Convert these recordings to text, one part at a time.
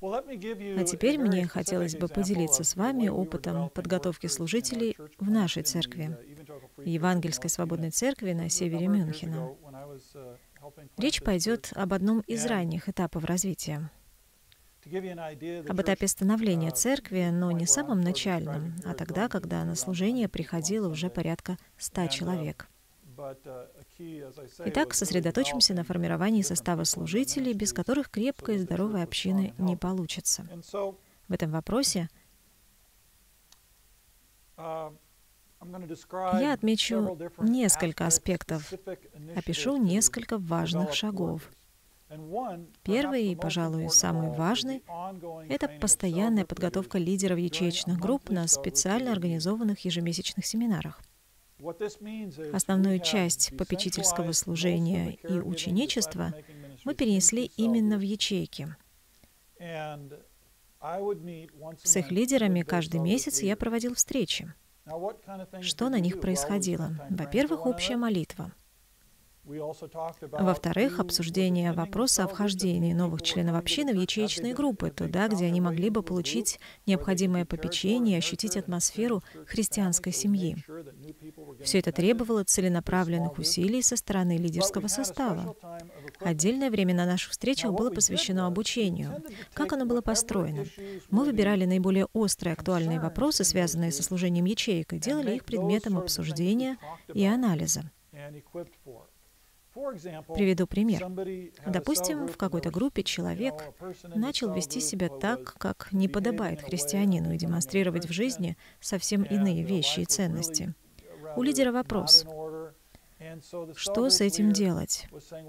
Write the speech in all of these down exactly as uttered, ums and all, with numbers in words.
А теперь мне хотелось бы поделиться с вами опытом подготовки служителей в нашей церкви, Евангельской свободной церкви на севере Мюнхена. Речь пойдет об одном из ранних этапов развития. Об этапе становления церкви, но не самом начальном, а тогда, когда на служение приходило уже порядка ста человек. Итак, сосредоточимся на формировании состава служителей, без которых крепкой и здоровой общины не получится. В этом вопросе я отмечу несколько аспектов, опишу несколько важных шагов. Первый и, пожалуй, самый важный — это постоянная подготовка лидеров ячеечных групп на специально организованных ежемесячных семинарах. Основную часть попечительского служения и ученичества мы перенесли именно в ячейки. С их лидерами каждый месяц я проводил встречи. Что на них происходило? Во-первых, общая молитва. Во-вторых, обсуждение вопроса о вхождении новых членов общины в ячеечные группы, туда, где они могли бы получить необходимое попечение и ощутить атмосферу христианской семьи. Все это требовало целенаправленных усилий со стороны лидерского состава. Отдельное время на наших встречах было посвящено обучению. Как оно было построено? Мы выбирали наиболее острые актуальные вопросы, связанные со служением ячеек, и делали их предметом обсуждения и анализа. Приведу пример. Допустим, в какой-то группе человек начал вести себя так, как не подобает христианину, и демонстрировать в жизни совсем иные вещи и ценности. У лидера вопрос: что с этим делать?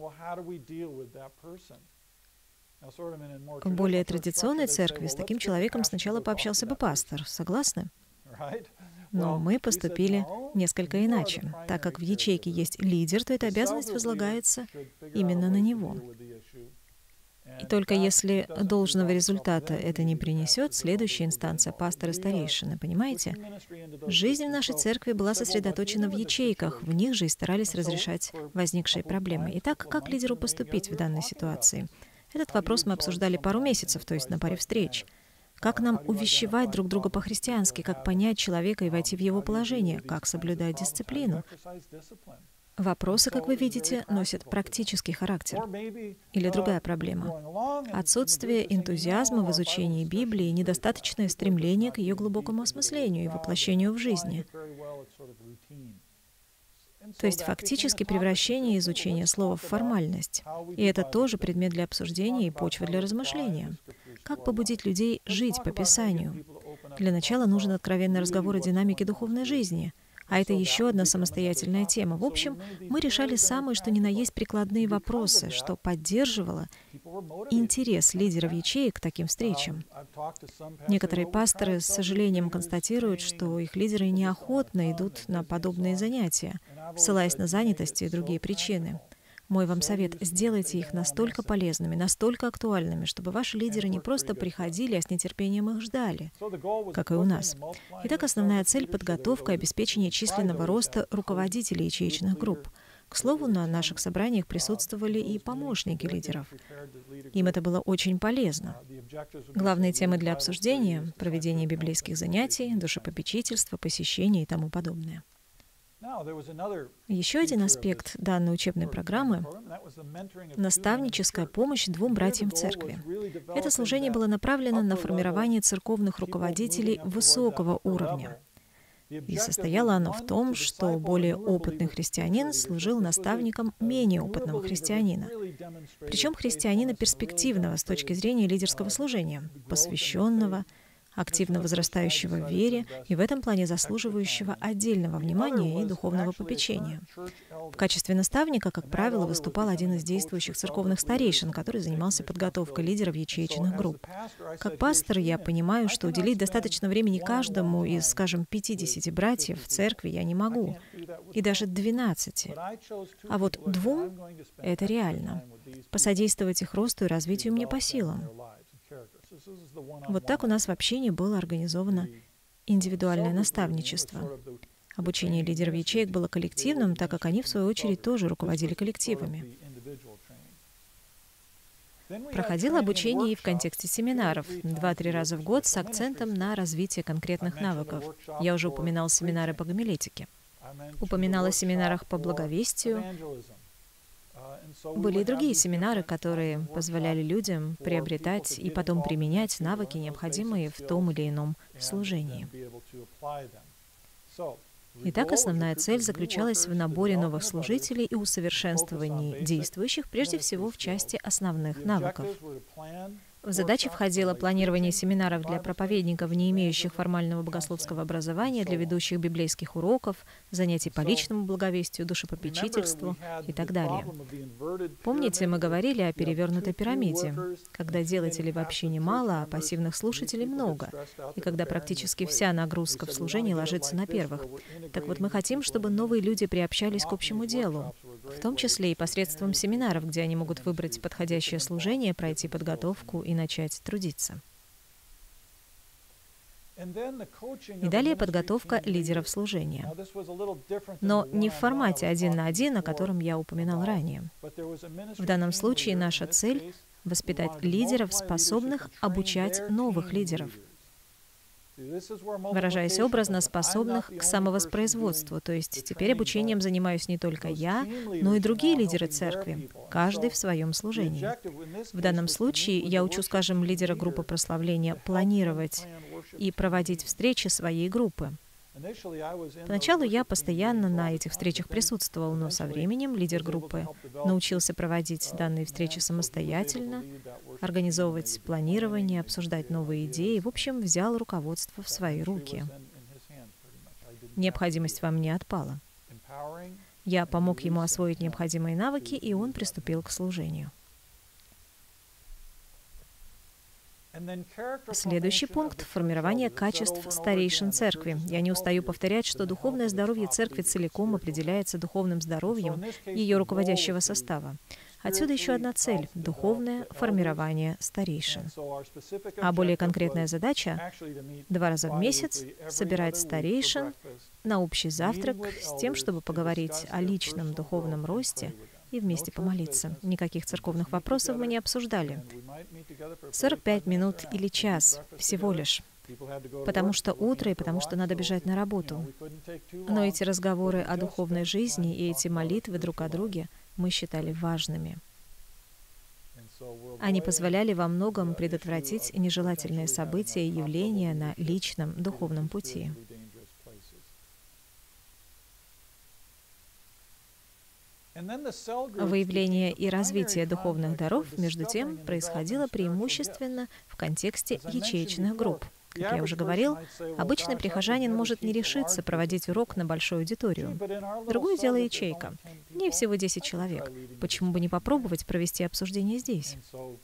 В более традиционной церкви с таким человеком сначала пообщался бы пастор. Согласны? Но мы поступили несколько иначе. Так как в ячейке есть лидер, то эта обязанность возлагается именно на него. И только если должного результата это не принесет, следующая инстанция — пастор и старейшины, понимаете? Жизнь в нашей церкви была сосредоточена в ячейках, в них же и старались разрешать возникшие проблемы. Итак, как лидеру поступить в данной ситуации? Этот вопрос мы обсуждали пару месяцев, то есть на паре встреч. Как нам увещевать друг друга по-христиански, как понять человека и войти в его положение, как соблюдать дисциплину? Вопросы, как вы видите, носят практический характер. Или другая проблема. Отсутствие энтузиазма в изучении Библии и недостаточное стремление к ее глубокому осмыслению и воплощению в жизни. То есть фактически превращение изучения слова в формальность. И это тоже предмет для обсуждения и почва для размышления. Как побудить людей жить по Писанию? Для начала нужен откровенный разговор о динамике духовной жизни. А это еще одна самостоятельная тема. В общем, мы решали самые что ни на есть прикладные вопросы, что поддерживало интерес лидеров ячеек к таким встречам. Некоторые пасторы с сожалением констатируют, что их лидеры неохотно идут на подобные занятия, ссылаясь на занятость и другие причины. Мой вам совет — сделайте их настолько полезными, настолько актуальными, чтобы ваши лидеры не просто приходили, а с нетерпением их ждали, как и у нас. Итак, основная цель — подготовка и обеспечение численного роста руководителей ячеечных групп. К слову, на наших собраниях присутствовали и помощники лидеров. Им это было очень полезно. Главные темы для обсуждения — проведение библейских занятий, душепопечительство, посещение и тому подобное. Еще один аспект данной учебной программы — наставническая помощь двум братьям в церкви. Это служение было направлено на формирование церковных руководителей высокого уровня. И состояло оно в том, что более опытный христианин служил наставником менее опытного христианина. Причем христианина перспективного с точки зрения лидерского служения, посвященного, активно возрастающего в вере и в этом плане заслуживающего отдельного внимания и духовного попечения. В качестве наставника, как правило, выступал один из действующих церковных старейшин, который занимался подготовкой лидеров ячеечных групп. Как пастор я понимаю, что уделить достаточно времени каждому из, скажем, пятидесяти братьев в церкви я не могу, и даже двенадцати. А вот двум — это реально. Посодействовать их росту и развитию мне по силам. Вот так у нас в общине было организовано индивидуальное наставничество. Обучение лидеров ячеек было коллективным, так как они, в свою очередь, тоже руководили коллективами. Проходило обучение и в контексте семинаров, два-три раза в год с акцентом на развитие конкретных навыков. Я уже упоминал семинары по гомилетике. Упоминал о семинарах по благовестию. Были и другие семинары, которые позволяли людям приобретать и потом применять навыки, необходимые в том или ином служении. Итак, основная цель заключалась в наборе новых служителей и усовершенствовании действующих, прежде всего в части основных навыков. В задачи входило планирование семинаров для проповедников, не имеющих формального богословского образования, для ведущих библейских уроков, занятий по личному благовестию, душепопечительству и так далее. Помните, мы говорили о перевернутой пирамиде, когда делателей вообще немало, а пассивных слушателей много, и когда практически вся нагрузка в служении ложится на первых. Так вот, мы хотим, чтобы новые люди приобщались к общему делу, в том числе и посредством семинаров, где они могут выбрать подходящее служение, пройти подготовку и начать трудиться. И далее подготовка лидеров служения. Но не в формате один на один, о котором я упоминал ранее. В данном случае наша цель — воспитать лидеров, способных обучать новых лидеров. Выражаясь образно, способных к самовоспроизводству, то есть теперь обучением занимаюсь не только я, но и другие лидеры церкви, каждый в своем служении. В данном случае я учу, скажем, лидера группы прославления планировать и проводить встречи своей группы. Поначалу я постоянно на этих встречах присутствовал, но со временем лидер группы научился проводить данные встречи самостоятельно, организовывать планирование, обсуждать новые идеи, в общем, взял руководство в свои руки. Необходимость во мне отпала. Я помог ему освоить необходимые навыки, и он приступил к служению. Следующий пункт — формирование качеств старейшин церкви. Я не устаю повторять, что духовное здоровье церкви целиком определяется духовным здоровьем ее руководящего состава. Отсюда еще одна цель — духовное формирование старейшин. А более конкретная задача — два раза в месяц собирать старейшин на общий завтрак с тем, чтобы поговорить о личном духовном росте и вместе помолиться. Никаких церковных вопросов мы не обсуждали. сорок пять минут или час всего лишь. Потому что утро и потому что надо бежать на работу. Но эти разговоры о духовной жизни и эти молитвы друг о друге мы считали важными. Они позволяли во многом предотвратить нежелательные события и явления на личном духовном пути. Выявление и развитие духовных даров, между тем, происходило преимущественно в контексте ячеечных групп. Как я уже говорил, обычный прихожанин может не решиться проводить урок на большую аудиторию. Другое дело ячейка. В ней всего десять человек. Почему бы не попробовать провести обсуждение здесь?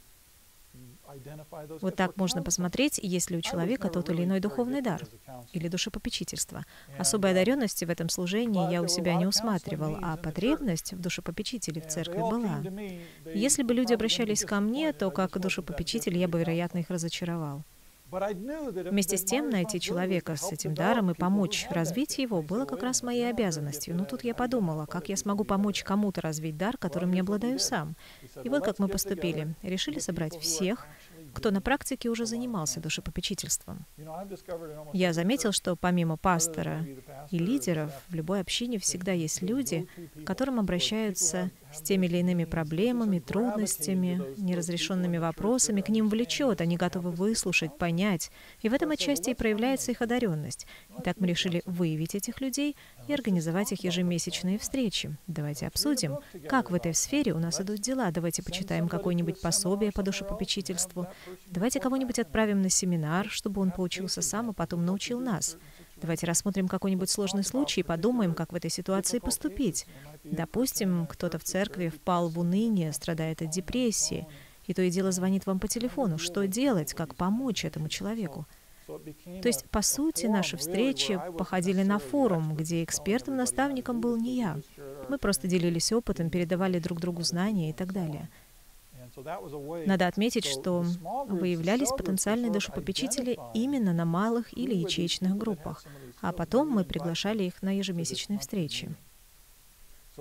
Вот так можно посмотреть, есть ли у человека тот или иной духовный дар или душепопечительство. Особой одаренности в этом служении я у себя не усматривал, а потребность в душепопечителе в церкви была. Если бы люди обращались ко мне, то как душепопечитель я бы, вероятно, их разочаровал. Вместе с тем, найти человека с этим даром и помочь развить его было как раз моей обязанностью. Но тут я подумала, как я смогу помочь кому-то развить дар, которым не обладаю сам. И вот как мы поступили. Решили собрать всех, кто на практике уже занимался душепопечительством. Я заметил, что помимо пастора и лидеров, в любой общине всегда есть люди, к которым обращаются с теми или иными проблемами, трудностями, неразрешенными вопросами, к ним влечет, они готовы выслушать, понять. И в этом отчасти и проявляется их одаренность. Итак, мы решили выявить этих людей и организовать их ежемесячные встречи. Давайте обсудим, как в этой сфере у нас идут дела. Давайте почитаем какое-нибудь пособие по душепопечительству. Давайте кого-нибудь отправим на семинар, чтобы он поучился сам, а потом научил нас. Давайте рассмотрим какой-нибудь сложный случай и подумаем, как в этой ситуации поступить. Допустим, кто-то в церкви впал в уныние, страдает от депрессии, и то и дело звонит вам по телефону. Что делать, как помочь этому человеку? То есть, по сути, наши встречи походили на форум, где экспертом-наставником был не я. Мы просто делились опытом, передавали друг другу знания и так далее. Надо отметить, что выявлялись потенциальные душепопечители именно на малых или ячеечных группах, а потом мы приглашали их на ежемесячные встречи.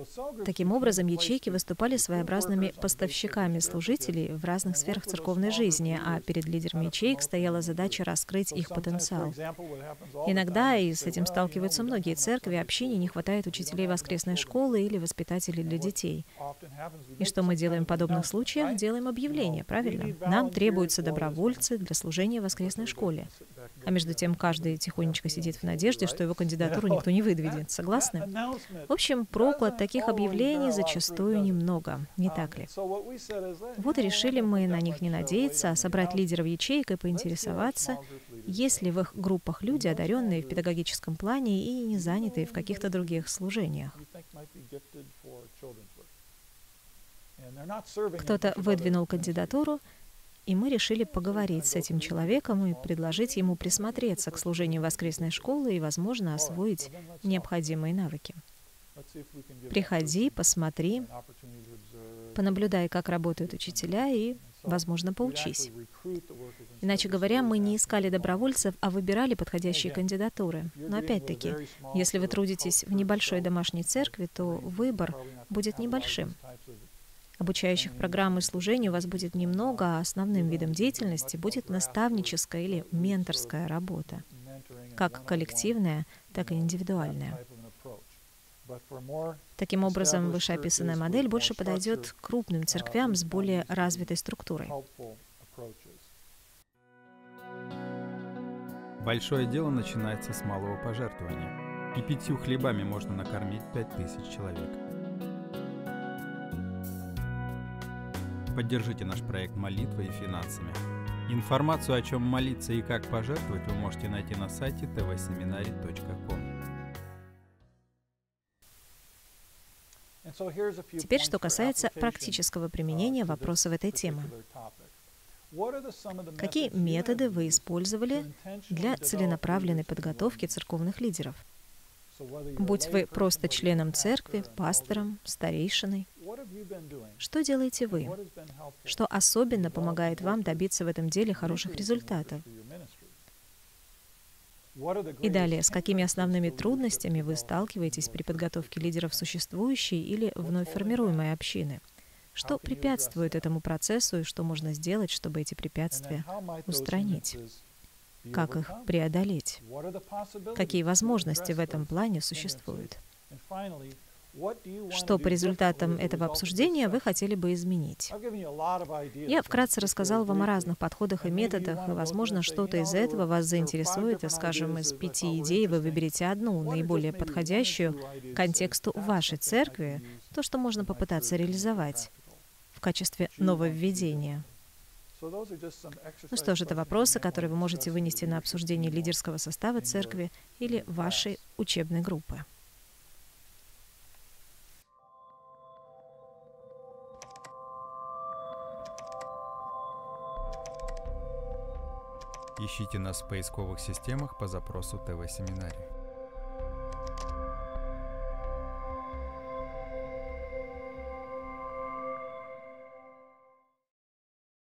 Таким образом, ячейки выступали своеобразными поставщиками служителей в разных сферах церковной жизни, а перед лидерами ячеек стояла задача раскрыть их потенциал. Иногда, и с этим сталкиваются многие церкви, общине не хватает учителей воскресной школы или воспитателей для детей. И что мы делаем в подобных случаях? Делаем объявление, правильно? Нам требуются добровольцы для служения в воскресной школе. А между тем, каждый тихонечко сидит в надежде, что его кандидатуру никто не выдвинет. Согласны? В общем, проку от таких объявлений зачастую немного, не так ли? Вот и решили мы на них не надеяться, а собрать лидеров ячеек и поинтересоваться, есть ли в их группах люди, одаренные в педагогическом плане и не занятые в каких-то других служениях. Кто-то выдвинул кандидатуру, и мы решили поговорить с этим человеком и предложить ему присмотреться к служению воскресной школы и, возможно, освоить необходимые навыки. Приходи, посмотри, понаблюдай, как работают учителя, и, возможно, поучись. Иначе говоря, мы не искали добровольцев, а выбирали подходящие кандидатуры. Но опять-таки, если вы трудитесь в небольшой домашней церкви, то выбор будет небольшим. Обучающих программ и служений у вас будет немного, а основным видом деятельности будет наставническая или менторская работа, как коллективная, так и индивидуальная. Таким образом, вышеописанная модель больше подойдет к крупным церквям с более развитой структурой. Большое дело начинается с малого пожертвования, и пятью хлебами можно накормить пять тысяч человек. Поддержите наш проект молитвой и финансами. Информацию, о чем молиться и как пожертвовать, вы можете найти на сайте тэ вэ семинарий точка ком. Теперь, что касается практического применения вопросов этой темы. Какие методы вы использовали для целенаправленной подготовки церковных лидеров? Будь вы просто членом церкви, пастором, старейшиной. Что делаете вы? Что особенно помогает вам добиться в этом деле хороших результатов? И далее, с какими основными трудностями вы сталкиваетесь при подготовке лидеров существующей или вновь формируемой общины? Что препятствует этому процессу и что можно сделать, чтобы эти препятствия устранить? Как их преодолеть? Какие возможности в этом плане существуют? Что по результатам этого обсуждения вы хотели бы изменить? Я вкратце рассказал вам о разных подходах и методах, и, возможно, что-то из этого вас заинтересует, и, скажем, из пяти идей вы выберете одну, наиболее подходящую к контексту вашей церкви, то, что можно попытаться реализовать в качестве нововведения. Ну что ж, это вопросы, которые вы можете вынести на обсуждение лидерского состава церкви или вашей учебной группы. Ищите нас в поисковых системах по запросу тэ вэ семинарий.